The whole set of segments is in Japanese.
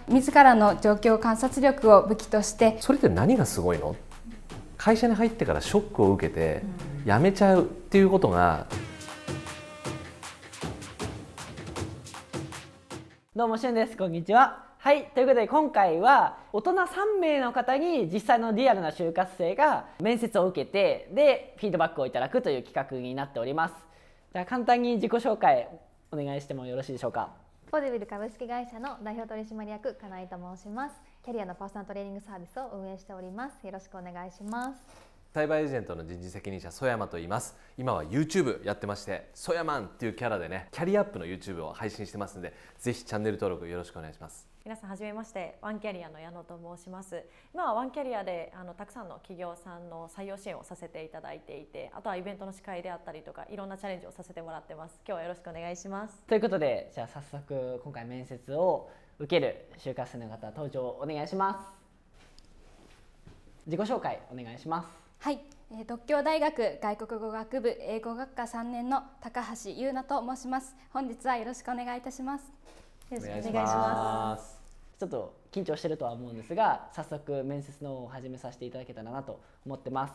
自らの状況観察力を武器として。 それって何がすごいの？会社に入ってからショックを受けて辞めちゃうっていうことが。 どうもしゅんです。こんにちは。はい、ということで今回は大人3名の方に実際のリアルな就活生が面接を受けて、でフィードバックをいただくという企画になっております。じゃあ簡単に自己紹介お願いしてもよろしいでしょうか。 ポデビル株式会社の代表取締役金井と申します。キャリアのパーソナルトレーニングサービスを運営しております。よろしくお願いします。 サイバーエージェントの人事責任者曽山と言います。今は YouTube やってまして、ソヤマンっていうキャラでね、キャリアアップの YouTube を配信してますんで、ぜひチャンネル登録よろしくお願いします。 皆さんはじめまして、ワンキャリアの矢野と申します。今はワンキャリアでたくさんの企業さんの採用支援をさせていただいていて、あとはイベントの司会であったりとか、いろんなチャレンジをさせてもらってます。今日はよろしくお願いします。 ということで、じゃあ早速今回面接を受ける就活生の方登場お願いします。自己紹介お願いします。 はい、獨協大学外国語学部英語学科3年の高橋優奈と申します。本日はよろしくお願いいたします。 よろしくお願いします。 ちょっと緊張してるとは思うんですが、早速面接の方を始めさせていただけたらなと思ってます。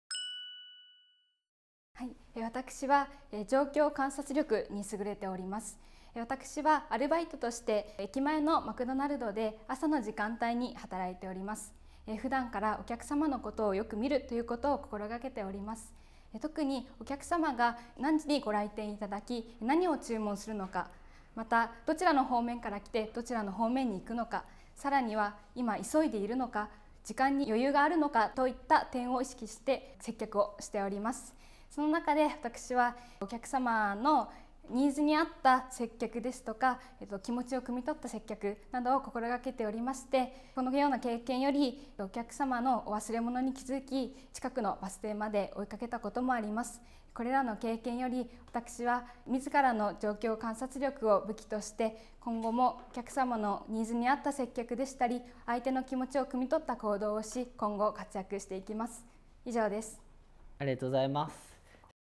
はい、私は状況観察力に優れております。私はアルバイトとして駅前のマクドナルドで朝の時間帯に働いております。普段からお客様のことをよく見るということを心がけております。特にお客様が何時にご来店いただき、何を注文するのか、またどちらの方面から来てどちらの方面に行くのか、さらには今急いでいるのか、時間に余裕があるのかといった点を意識して接客をしております。その中で私はお客様のニーズに合った接客ですとか、気持ちを汲み取った接客などを心がけておりまして、このような経験よりお客様のお忘れ物に気づき、近くのバス停まで追いかけたこともあります。これらの経験より私は自らの状況観察力を武器として、今後もお客様のニーズに合った接客でしたり、相手の気持ちを汲み取った行動をし、今後活躍していきます。以上です。 ありがとうございます。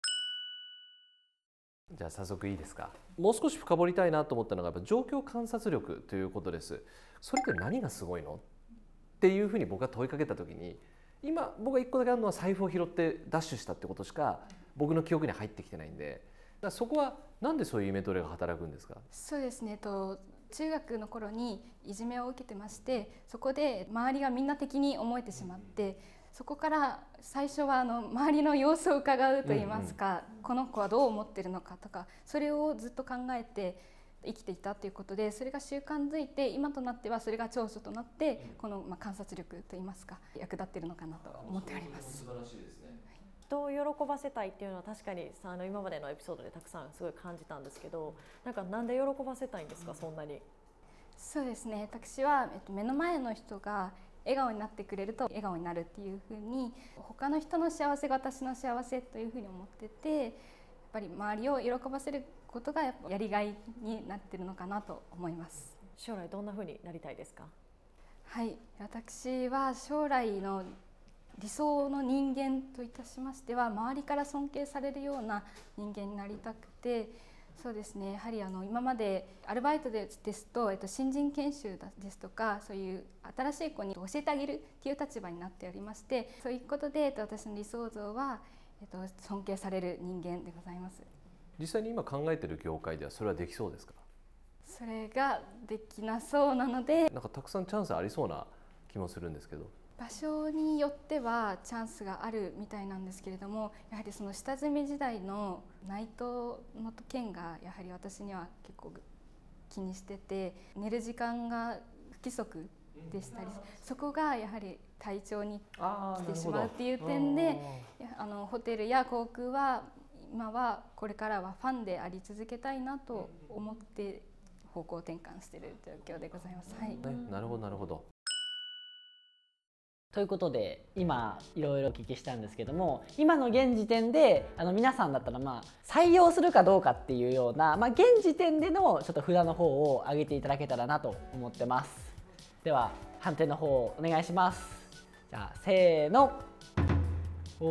じゃあ早速いいですか。もう少し深掘りたいなと思ったのがやっぱ状況観察力ということです。それって何がすごいのっていうふうに僕が問いかけた時に、今僕が1個だけあるのは財布を拾ってダッシュしたってことしか僕の記憶に入ってきてないんで、だからそこはなんでそういうイメトレが働くんですか？ そうですね、中学の頃にいじめを受けてまして、そこで周りがみんな敵に思えてしまって、そこから最初は周りの様子を伺うといいますか、この子はどう思ってるのかとか、それをずっと考えて生きていたということで、それが習慣づいて今となってはそれが長所となって、この観察力といいますか役立っているのかなと思っております。 素晴らしいですね。 人を喜ばせたいっていうのは確かに今までのエピソードでたくさんすごい感じたんですけど、なんで喜ばせたいんですか、そんなに。 そうですね、私は、目の前の人が笑顔になってくれると笑顔になるっていうふうに、他の人の幸せが私の幸せというふうに思ってて、やっぱり周りを喜ばせることがやりがいになってるのかなと思います。 将来どんなふうになりたいですか？ はい、私は将来の理想の人間といたしましては、周りから尊敬されるような人間になりたくて、そうですね、やはり今までアルバイトですと、新人研修ですとか、そういう新しい子に教えてあげるっていう立場になっておりまして、そういうことで私の理想像は、尊敬される人間でございます。 実際に今考えている業界ではそれはできそうですか？ それができなそうなので、 なんかたくさんチャンスありそうな気もするんですけど。 場所によってはチャンスがあるみたいなんですけれども、やはりその下積み時代の内藤の件がやはり私には結構気にしてて、寝る時間が不規則でしたり、そこがやはり体調に来てしまうっていう点で、ホテルや航空は今はこれからはファンであり続けたいなと思って方向転換している状況でございます。はい、 なるほどなるほど。 ということで今いろいろお聞きしたんですけども、今の現時点で皆さんだったら採用するかどうかっていうような、現時点でのちょっと札の方を上げていただけたらなと思ってます。では判定の方お願いします。じゃあせーの。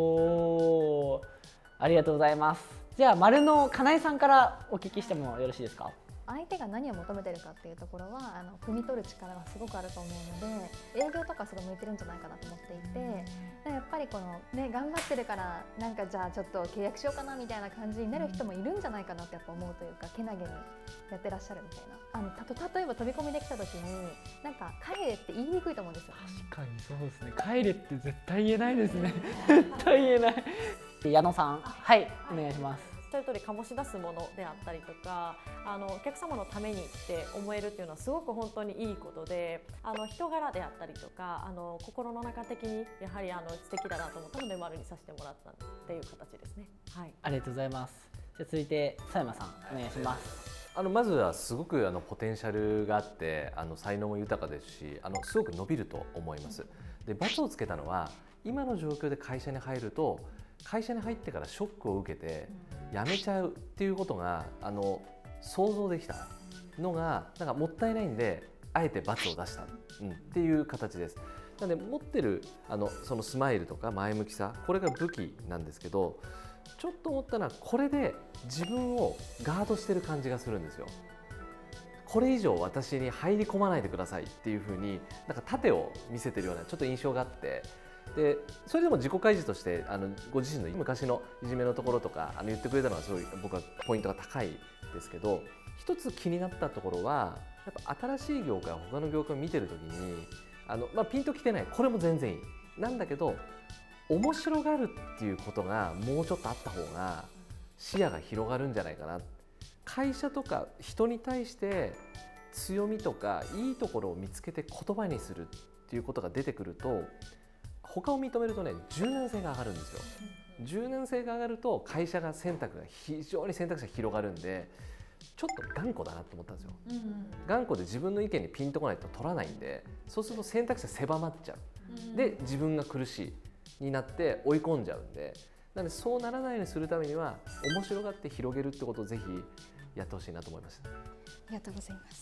ありがとうございます。じゃあ丸の金井さんからお聞きしてもよろしいですか？ 相手が何を求めてるかっていうところは汲み取る力がすごくあると思うので、営業とかすごい向いてるんじゃないかなと思っていて、でやっぱりこのね頑張ってるからなんかじゃあちょっと契約しようかなみたいな感じになる人もいるんじゃないかなってやっぱ思うというか、けなげにやってらっしゃるみたいな。例えば飛び込みできた時になんか帰れって言いにくいと思うんですよ。 確かにそうですね。帰れって絶対言えないですね。絶対言えない。で矢野さん、はいお願いします。 一人一人醸し出すものであったりとか、お客様のためにって思えるっていうのはすごく本当にいいことで、人柄であったりとか心の中的にやはり素敵だなと思ったので丸にさせてもらったっていう形ですね。はい、 ありがとうございます。じゃあ続いて佐山さんお願いします。 まずはすごくポテンシャルがあって才能も豊かですしすごく伸びると思います。で×をつけたのは今の状況で会社に入ると会社に入ってからショックを受けて辞めちゃうっていうことが想像できたのがなんかもったいないんであえて×を出した、っていう形です。なので持ってるそのスマイルとか前向きさ、これが武器なんですけど、ちょっと思ったのはこれで自分をガードしてる感じがするんですよ。これ以上私に入り込まないでくださいっていうふうになんか盾を見せてるようなちょっと印象があって、でそれでも自己開示としてご自身の昔のいじめのところとか言ってくれたのはすごい僕はポイントが高いですけど、一つ気になったところはやっぱ新しい業界他の業界を見てる時にピンときてない、これも全然いいなんだけど面白がるっていうことがもうちょっとあった方が視野が広がるんじゃないかな。会社とか人に対して強みとかいいところを見つけて言葉にするっていうことが出てくると他を認めるとね、柔軟性が上がるんですよ。柔軟性が上がると会社が非常に選択肢が広がるんで、ちょっと頑固だなと思ったんですよ。頑固で自分の意見にピンとこないと取らないんで、そうすると選択肢が狭まっちゃう。で自分が苦しいになって追い込んじゃうんで、なのでそうならないようにするためには面白がって広げるってことをぜひやってほしいなと思いました。 ありがとうございます。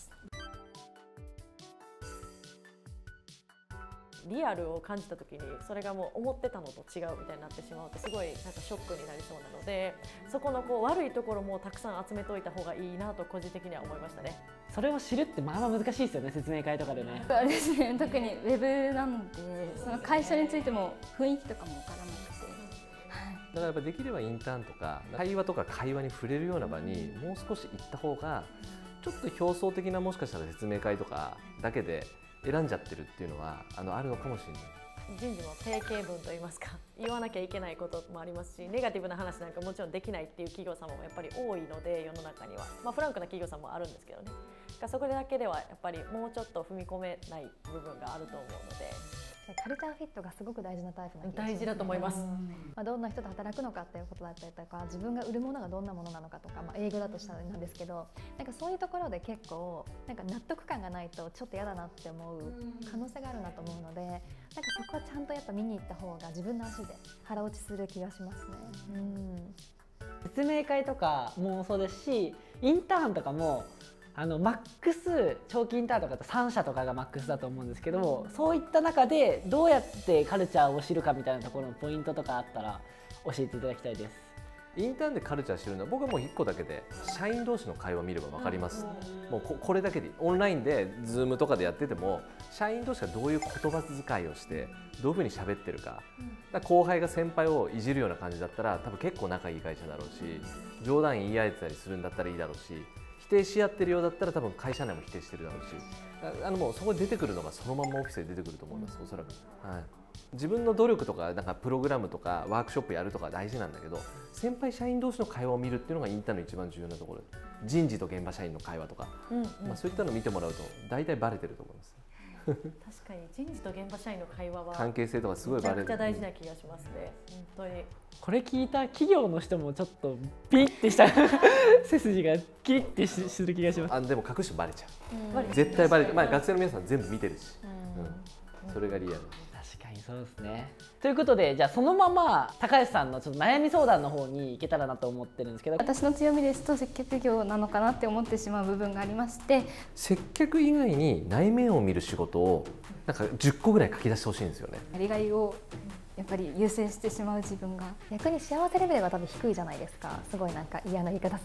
リアルを感じた時にそれがもう思ってたのと違うみたいになってしまうとすごいなんかショックになりそうなので、そこの悪いところもたくさん集めておいた方がいいなと個人的には思いましたね。 それを知るってまあまあ難しいですよね、説明会とかでね。 あれですね、特にウェブなのでその会社についても雰囲気とかも分からなくて、 だからやっぱできればインターンとか会話とか会話に触れるような場にもう少し行った方が、ちょっと表層的なもしかしたら説明会とかだけで選んじゃってるっていうのはあるのかもしれない。 人事の定型文といいますか、言わなきゃいけないこともありますし、ネガティブな話なんかもちろんできないっていう企業さんもやっぱり多いので、世の中には、フランクな企業さんもあるんですけどね。そこだけではやっぱりもうちょっと踏み込めない部分があると思うので、 カルチャーフィットがすごく大事なタイプな気がします。 大事だと思います。 どんな人と働くのかっていうことだったりとか、自分が売るものがどんなものなのかとか、営業だとしたらなんですけど、なんかそういうところで結構なんか納得感がないとちょっと嫌だなって思う可能性があるなと思うので、なんかそこはちゃんとやっぱ見に行った方が自分の足で腹落ちする気がしますね。 説明会とかもそうですし、インターンとかもマックス長期インターンとかだと3社とかがマックスだと思うんですけど、そういった中でどうやってカルチャーを知るかみたいなところのポイントとかあったら教えていただきたいです。 インターンでカルチャー知るのは僕はもう1個だけで、社員同士の会話を見れば分かります。もうこれだけでオンラインで Zoom とかでやってても社員同士がどういう言葉遣いをしてどういうふうに喋ってるか、後輩が先輩をいじるような感じだったら多分結構仲いい会社だろうし、冗談言い合えてたりするんだったらいいだろうし、否定し合ってるようだったら多分会社内も否定してるだろうし、もうそこで出てくるのがそのままオフィスで出てくると思います、おそらく。自分の努力とか、なんかプログラムとかワークショップやるとか大事なんだけど、先輩社員同士の会話を見るっていうのがインターンの一番重要なところ。人事と現場社員の会話とか、そういったのを見てもらうと大体バレてると思います。 確かに人事と現場社員の会話は関係性とかすごいバレる。 めちゃくちゃ大事な気がしますね。本当にこれ聞いた企業の人もちょっとピリッてした背筋がキリッてする気がします。 でも隠してバレちゃう。絶対バレて、学生の皆さん全部見てるし、それがリアル。 確かにそうですね。ということで、じゃあそのまま高橋さんのちょっと悩み相談の方に行けたらなと思ってるんですけど、 私の強みですと接客業なのかなって思ってしまう部分がありまして、 接客以外に内面を見る仕事をなんか10個ぐらい書き出してほしいんですよね。 やりがいをやっぱり優先してしまう自分が、 逆に幸せレベルが多分低いじゃないですか。すごいなんか嫌な言い方すると。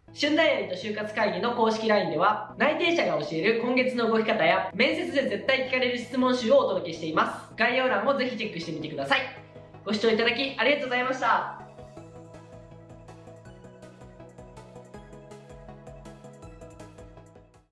旬ダイアリーと就活会議の公式 LINE では、内定者が教える今月の動き方や面接で絶対聞かれる質問集をお届けしています。概要欄をぜひチェックしてみてください。ご視聴いただきありがとうございました。